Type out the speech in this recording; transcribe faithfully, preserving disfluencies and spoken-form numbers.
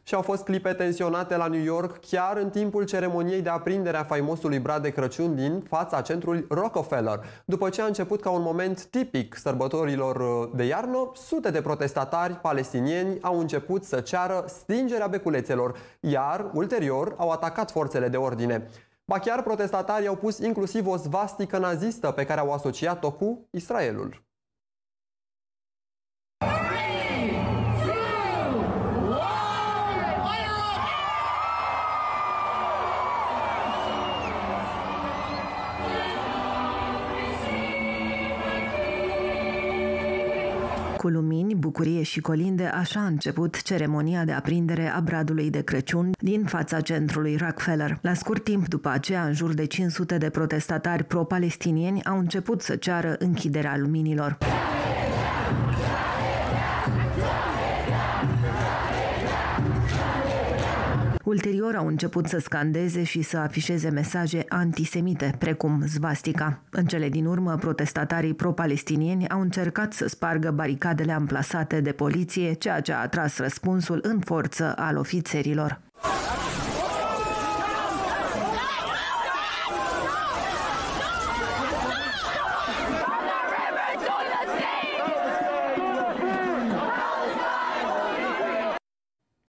Și au fost clipe tensionate la New York chiar în timpul ceremoniei de aprindere a faimosului brad de Crăciun din fața centrului Rockefeller. După ce a început ca un moment tipic sărbătorilor de iarnă, sute de protestatari palestinieni au început să ceară stingerea beculețelor, iar ulterior au atacat forțele de ordine. Ba chiar protestatarii au pus inclusiv o svastică nazistă pe care au asociat-o cu Israelul. Cu lumini, bucurie și colinde, așa a început ceremonia de aprindere a bradului de Crăciun din fața centrului Rockefeller. La scurt timp după aceea, în jur de cinci sute de protestatari pro-palestinieni au început să ceară închiderea luminilor. Ulterior au început să scandeze și să afișeze mesaje antisemite, precum svastica. În cele din urmă, protestatarii pro-palestinieni au încercat să spargă baricadele amplasate de poliție, ceea ce a atras răspunsul în forță al ofițerilor.